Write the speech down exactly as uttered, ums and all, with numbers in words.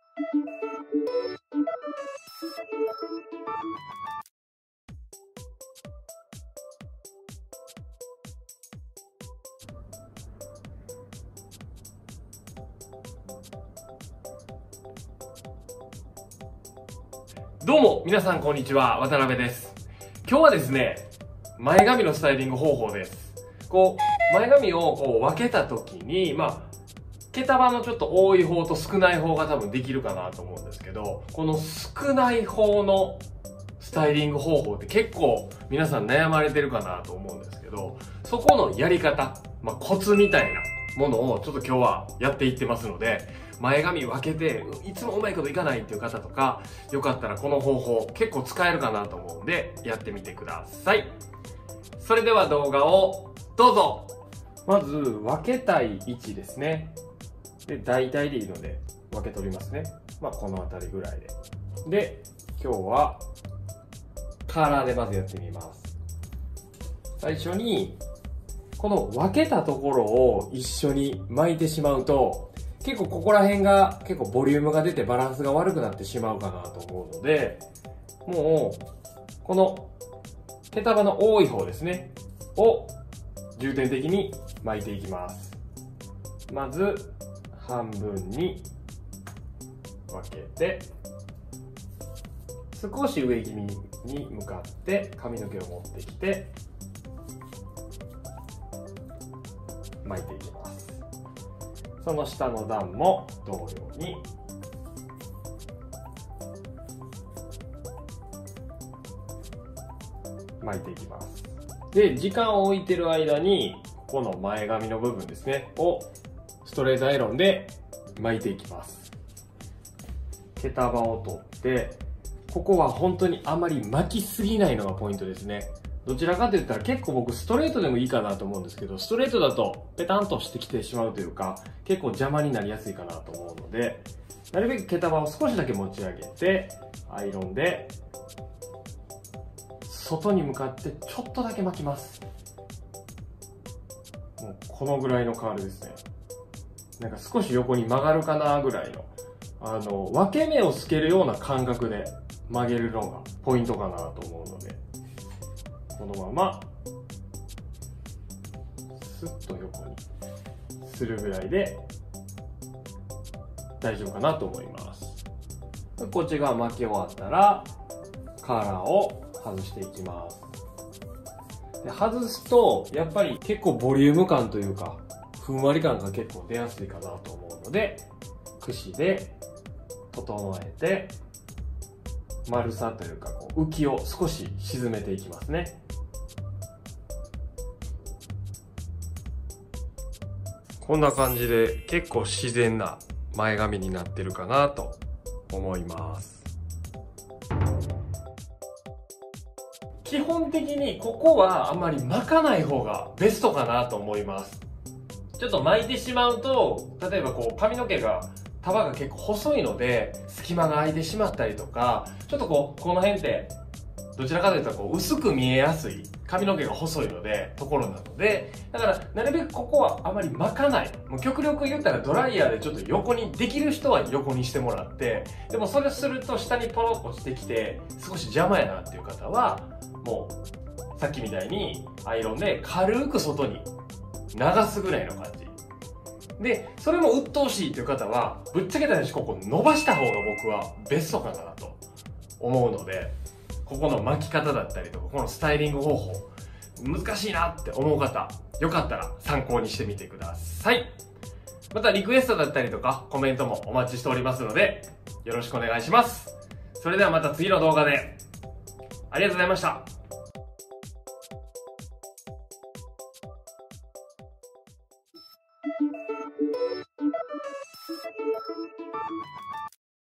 どうも皆さんこんにちは、渡辺です。今日はですね、前髪のスタイリング方法です。こう前髪をこう分けた時に、まあ毛束のちょっと多い方と少ない方が多分できるかなと思うんですけど、この少ない方のスタイリング方法って結構皆さん悩まれてるかなと思うんですけど、そこのやり方、まあ、コツみたいなものをちょっと今日はやっていってますので、前髪分けていつもうまいこといかないっていう方とか、よかったらこの方法結構使えるかなと思うんでやってみてください。それでは動画をどうぞ。まず分けたい位置ですね。で大体でいいので分け取りますね。まあこの辺りぐらいで。で今日はカーラーでまずやってみます。最初にこの分けたところを一緒に巻いてしまうと、結構ここら辺が結構ボリュームが出てバランスが悪くなってしまうかなと思うので、もうこの毛束の多い方ですねを重点的に巻いていきます。まず半分に分けて、少し上気味に向かって髪の毛を持ってきて巻いていきます。その下の段も同様に巻いていきます。で時間を置いてる間にここの前髪の部分ですねをストレートアイロンで巻いていきます。毛束を取って、ここは本当にあまり巻きすぎないのがポイントですね。どちらかといったら結構僕ストレートでもいいかなと思うんですけど、ストレートだとペタンとしてきてしまうというか、結構邪魔になりやすいかなと思うので、なるべく毛束を少しだけ持ち上げてアイロンで外に向かってちょっとだけ巻きます。もうこのぐらいのカールですね。なんか少し横に曲がるかなぐらいの、あの分け目をつけるような感覚で曲げるのがポイントかなと思うので、このままスッと横にするぐらいで大丈夫かなと思います。こっち側巻き終わったらカーラーを外していきます。で外すとやっぱり結構ボリューム感というかふんわり感が結構出やすいかなと思うので、櫛で整えて丸さというかこう浮きを少し沈めていきますね。こんな感じで結構自然な前髪になってるかなと思います。基本的にここはあんまり巻かない方がベストかなと思います。ちょっと巻いてしまうと、例えばこう髪の毛が束が結構細いので隙間が空いてしまったりとか、ちょっとこうこの辺ってどちらかというとこう薄く見えやすい髪の毛が細いのでところなので、だからなるべくここはあまり巻かない、もう極力言ったらドライヤーでちょっと横にできる人は横にしてもらって、でもそれすると下にポロッと落ちてきて少し邪魔やなっていう方は、もうさっきみたいにアイロンで軽く外に流すぐらいの感じで、それも鬱陶しいっていう方はぶっちゃけた話ここ伸ばした方が僕はベストかなと思うので、ここの巻き方だったりとかこのスタイリング方法難しいなって思う方、よかったら参考にしてみてください。またリクエストだったりとかコメントもお待ちしておりますのでよろしくお願いします。それではまた次の動画で。ありがとうございました。